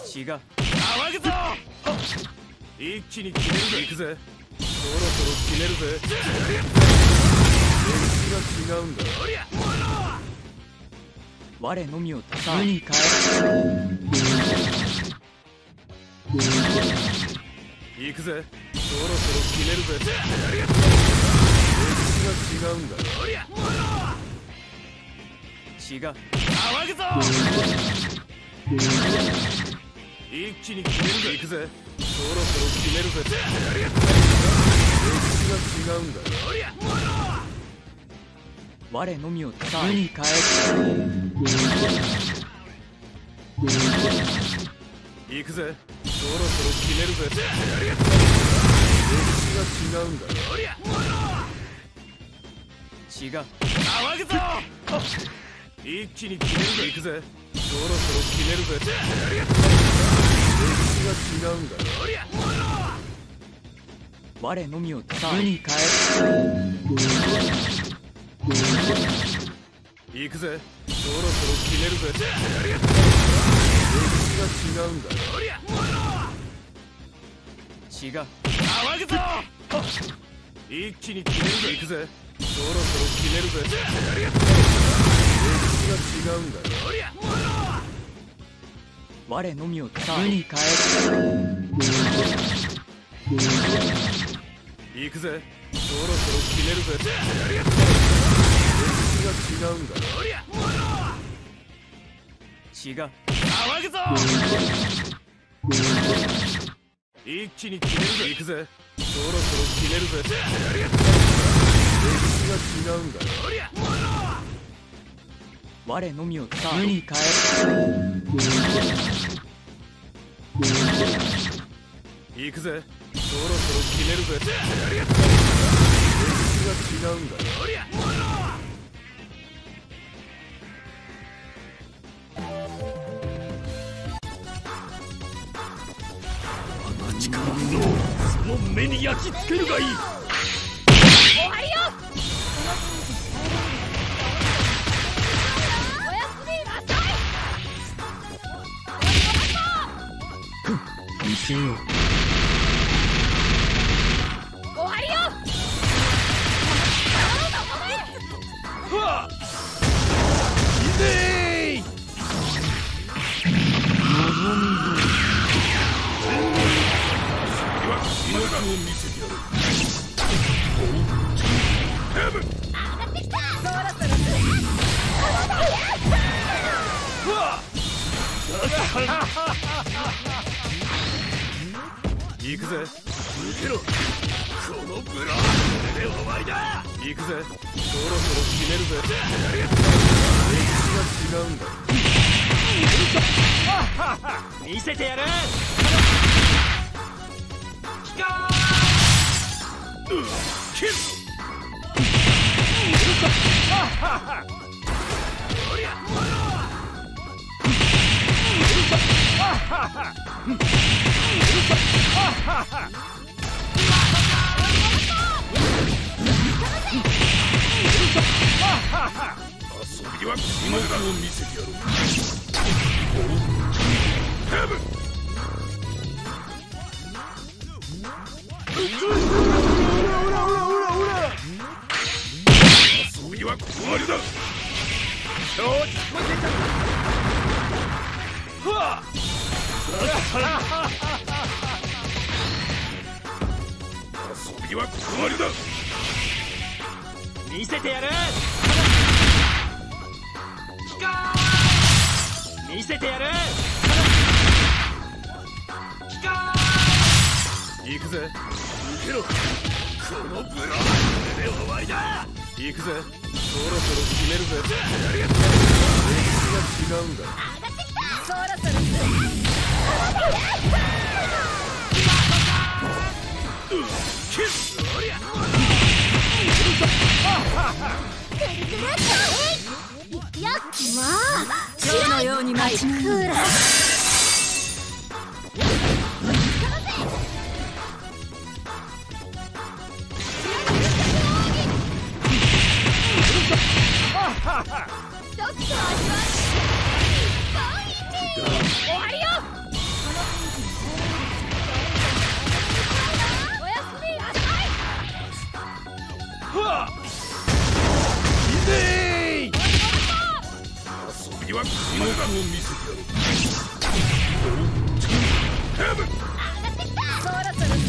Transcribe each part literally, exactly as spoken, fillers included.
血が騒ぐぞ。一気に決めるぜ。行くぜ。そろそろ決めるぜ。歴史が違うんだ。 我のみを無に返す。 行くぜ。そろそろ決めるぜ。歴史が違うんだ。血が騒ぐぞ。一気に決めるぜ。行くぜ。そろそろ決めるぜ。歴史が違うんだ。 我のみを無に返す。 行くぜ。そろそろ決めるぜ。歴史が違うんだ。血が騒ぐぞ。一気に決めるぜ。行くぜ。そろそろ決めるぜ。歴史が違うんだ。 我のみを無に返す。 行くぜ。そろそろ決めるぜ。歴史が違うんだ。血が騒ぐぞ。一気に決めるぜ。行くぜ。そろそろ決めるぜ。歴史が違うんだ。 我のみを無に返す。 行くぜ。そろそろ決めるぜ。歴史が違うんだ。血が騒ぐぞ。一気に決めるぜ。行くぜ。そろそろ決めるぜ。歴史が違うんだ。 我のみを無に返す。 行くぜ。そろそろ決めるぜ。歴史が違うんだ。 力のその目に焼き付けるがいい。 終わりよ。おやすみなさい。 見せよう。 終わりよ。 うわっ。いぜー。威力を見せてやる。ヘブン。 上がってきた。そろそろうわっ。 行くぜ。 受けろ。このブラで終わりだ。 行くぜ。そろそろ決めるぜ。歴史が違うんだ。 見せてやる。キル。遊びは気持ちを見せてやる。ヘブン。遊びは終わりだ。よし、ふわっ。遊びは終わりだ。見せてやる。見せてやる。 行くぜ。 受けろ。このブラで終わりだ。 行くぜ。そろそろ決めるぜ。歴史が違うんだ。 上がってきた。そろそろキス。おりゃ。 くるくるっと。いくよ。まあ今日のように待ちなクーラー。ドクターには終わりよ。 遊びはこの子を見せてやろう。 そろそろ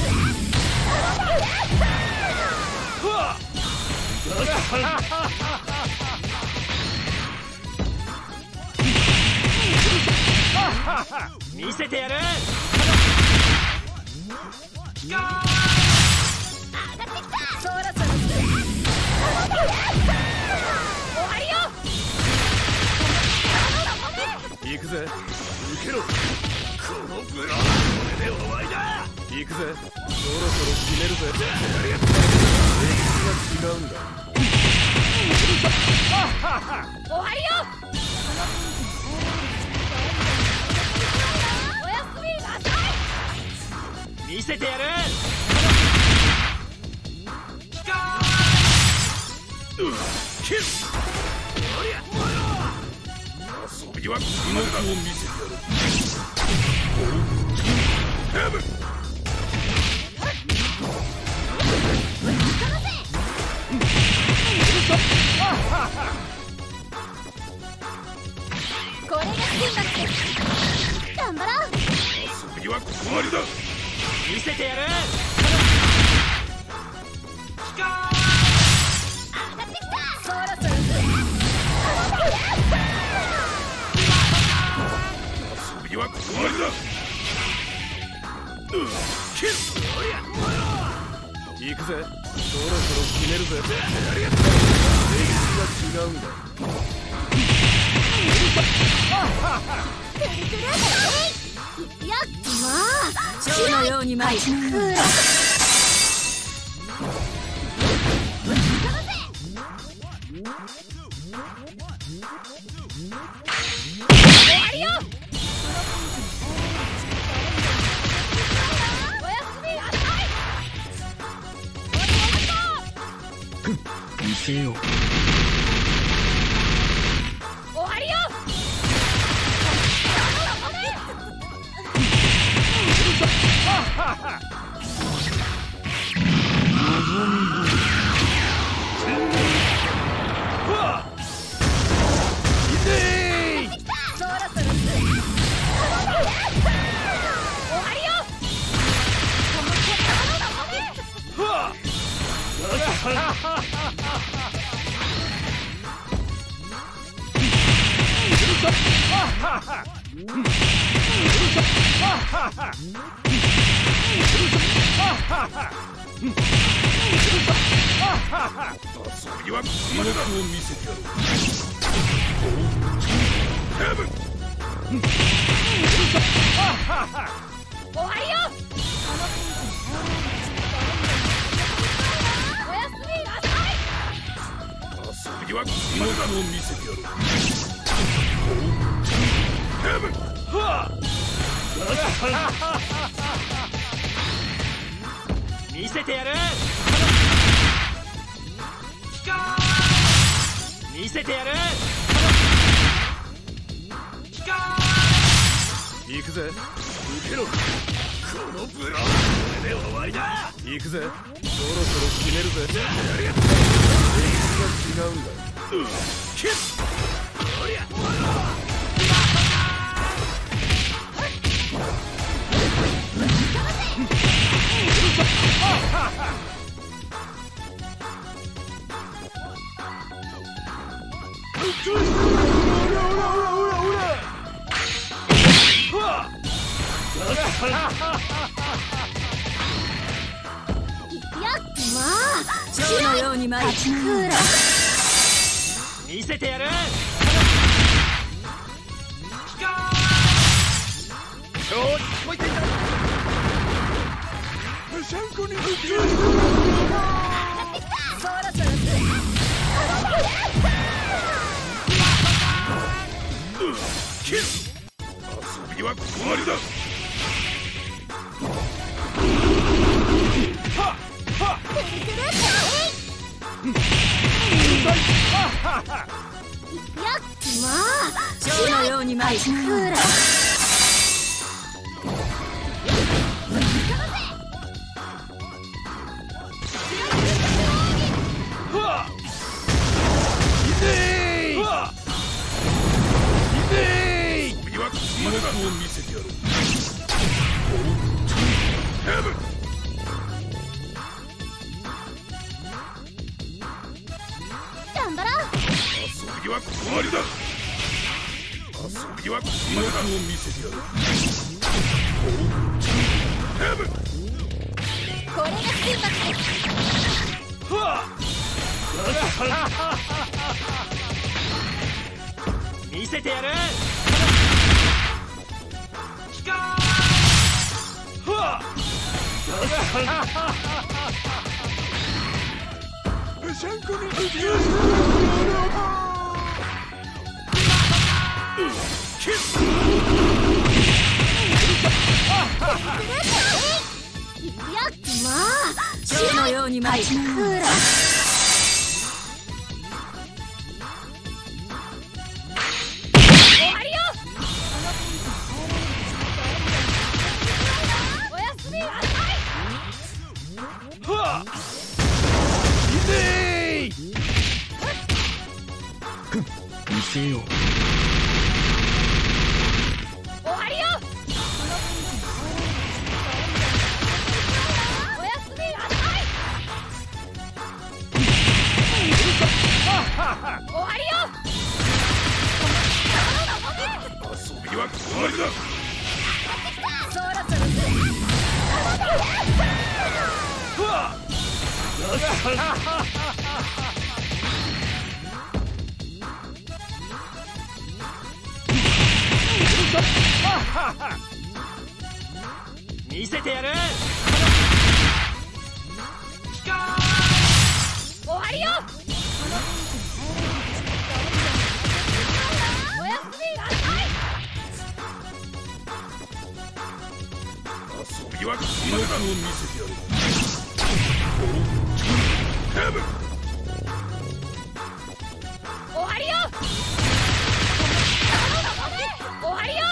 見せてやる。 そろそろ終わりよ。 行くぜ。 受けろ。このブラこれで終わりだ。 行くぜ。そろそろ決めるぜ。歴史が違うんだ。 終わりよ。おやすみなさい。 見せてやる。 キス。遊びはこの子を見せてやる。ヘブン。 これが金額です。頑張ろう。 遊びはここまでだ。 見せてやる。 そろそろ遊びはここまでだ。キス。 行くぜ。そろそろ決めるぜ。歴史が違うんだ。 くるくるいや、まあ蝶のように舞いクーラー終わりよ。おやすみなさい。 見せよう。 終わりよ。そろそろ終わりよ。 遊びはこの子を見せてやろう。ヘブン。 終わりよ。おやすみなさい。 遊びはこの子を見せてやろう。ヘブン。 見せてやる。見せてやる。行くぜ。 受けろ。このブラこれで終わりだ。 行くぜ。そろそろ決めるぜ。歴史が違うんだ。 キス。おりゃ。 いや、まあ蝶のように舞いクーラー見せてやる。もう一回だ。 むしゃんこにそろそろキス。遊びはここまでだ。 いや、まあ蝶のように舞いクーラー終わりだ。遊びはここまでだ。見せてやる。ヘブ。 これが水爆です。 はあ。 見せてやる。キカー。 はあ。シャンコにキス。 いくよ。まあ蝶のように舞いなクーラー。 見せよう。 終わりよ。おやすみなさい。終わりよ。 遊びは終わりだ。 そろそろする。 はあ。 見せてやる。キカー。 終わりよ。おやすみなさい。 遊びはここまでだ。を見せてやる。ヘブ。 終わりよ。終わりよ。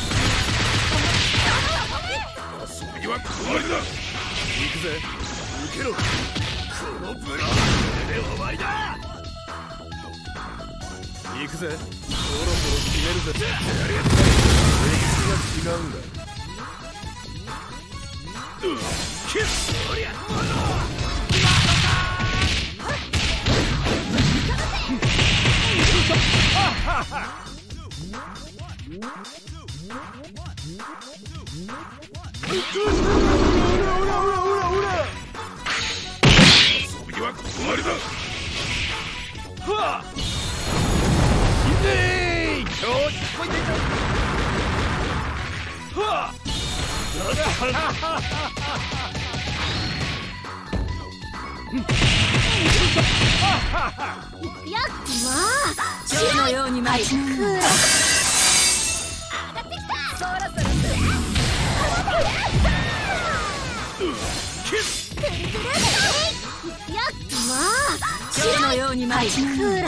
遊びは終わりだ。 行くぜ。 受けろ。このブラで終わりだ。 行くぜ。そろそろ決めるぜ。歴史が違うんだ。 キス。おりゃ。遊びはここまでだ。はあ。いねえ。調子こいてんじゃん。はあ。 いくよ。まあ蝶のように舞いクーラー。上がってきた。そろそろする。 キス。 くるくるいくよ。まあ蝶のように舞いクーラー。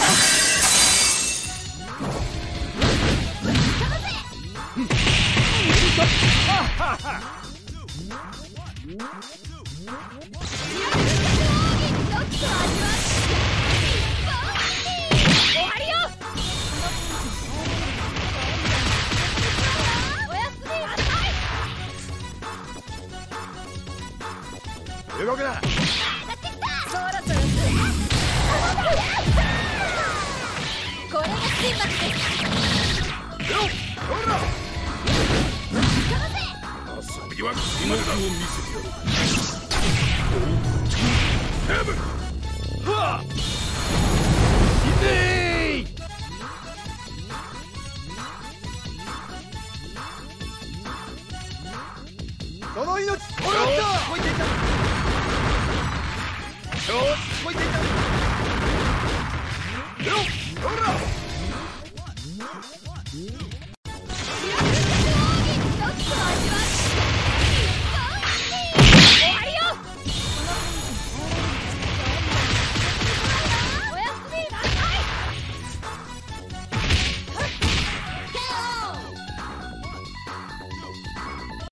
終わりよ。おやすみなさい。 動くな。 上がってきた。そろそろする。これが水爆です。 ほら。遊びはここまでだ。を見せてやる。ヘブ。はあ。いねえ。その命。おらった。こいてんだ。調子こいてんだ。